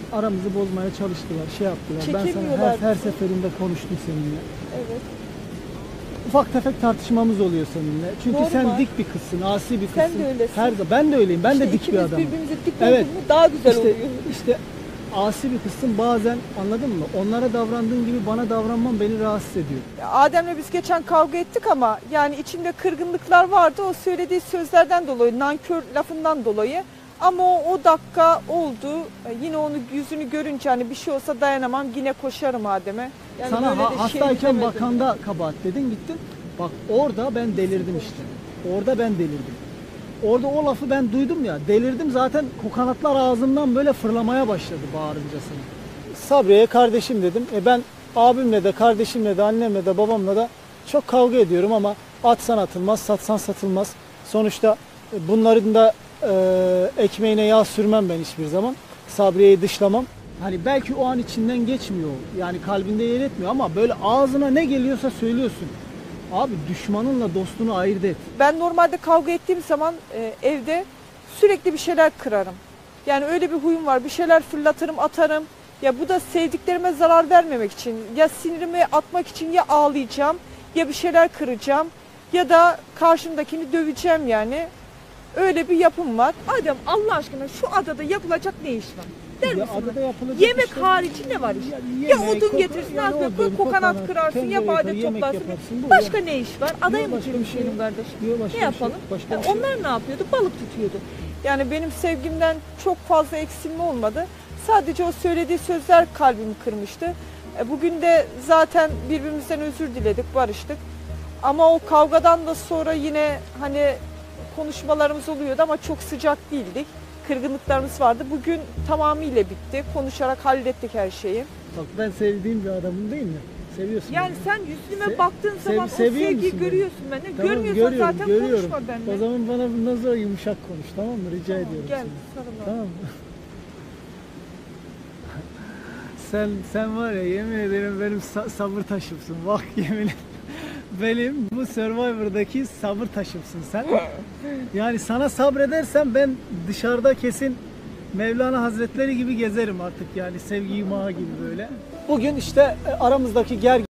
aramızı bozmaya çalıştılar, şey yaptılar. Ben sana Çekemiyorlar her bizi. seferinde konuştum seninle. Evet. Ufak tefek tartışmamız oluyor seninle. Çünkü Normal. sen dik bir kızsın, asi bir kızsın. Sen de öylesin. Ben de öyleyim. Ben İşte de dik bir ikimiz adamım. birbirimize dik Evet. olduğumuz daha güzel oluyor. İşte asi bir kızsın, bazen anladın mı? Onlara davrandığın gibi bana davranman beni rahatsız ediyor. Adem'le biz geçen kavga ettik ama yani içinde kırgınlıklar vardı. O söylediği sözlerden dolayı, nankör lafından dolayı. Ama o dakika oldu. Yine onu yüzünü görünce hani bir şey olsa dayanamam, yine koşarım Adem'e. Yani Sana böyle de şey hastayken demedim. bakanda kabahat dedin, gittin. Bak orada ben delirdim işte. Orada ben delirdim. Orada o lafı ben duydum ya, delirdim zaten, kokonatlar ağzımdan böyle fırlamaya başladı bağırıncasına. Sabriye'ye kardeşim dedim. Ben abimle de, kardeşimle de, annemle de, babamla da çok kavga ediyorum ama atsan atılmaz, satsan satılmaz. Sonuçta bunların da ekmeğine yağ sürmem ben hiçbir zaman. Sabriye'yi dışlamam. Hani belki o an içinden geçmiyor, yani kalbinde yer etmiyor ama böyle ağzına ne geliyorsa söylüyorsun. Abi düşmanınla dostunu ayırt et. Ben normalde kavga ettiğim zaman evde sürekli bir şeyler kırarım. Yani öyle bir huyum var. Bir şeyler fırlatırım, atarım. Ya bu da sevdiklerime zarar vermemek için. Ya sinirimi atmak için ya ağlayacağım, ya bir şeyler kıracağım, ya da karşımdakini döveceğim yani. Öyle bir yapım var. Adem Allah aşkına şu adada yapılacak ne iş var? Der Ya misin adada bana? yapılacak Yemek işte- harici ne var iş? Ya Ya yemek, odun getirsin, yani az odun, kokonat kırarsın, ya tencere badem yıkar, yemek toplarsın. yaparsın, bu Başka ya. ne iş var? Adaya Yok, mı başka bir şey girmiş yok. kardeşim? Yok, başka Ne bir yapalım? şey yok, başka bir şey yok. Onlar ne yapıyordu? Balık tutuyordu. Yani benim sevgimden çok fazla eksilme olmadı. Sadece o söylediği sözler kalbimi kırmıştı. Bugün de zaten birbirimizden özür diledik, barıştık. Ama o kavgadan da sonra yine hani konuşmalarımız oluyordu ama çok sıcak değildik. Kırgınlıklarımız vardı. Bugün tamamıyla bitti. Konuşarak hallettik her şeyi. Bak ben sevdiğim bir adamım değil mi? Seviyorsun Yani beni. sen yüzüme baktığın zaman o seviyor sevgiyi musun beni? görüyorsun bende. Tamam, Görmüyorsan zaten görüyorum. konuşma benimle. O zaman bana bundan sonra yumuşak konuş, tamam mı? Rica Tamam, ediyorum gel seni. sarılalım. Tamam mı? Sen var ya, yemin ederim benim sabır taşımsın. Bak yemin benim bu Survivor'daki sabır taşımsın sen. Yani sana sabredersem ben dışarıda kesin Mevlana Hazretleri gibi gezerim artık, yani sevgi yumağı gibi böyle. Bugün işte aramızdaki gerginlik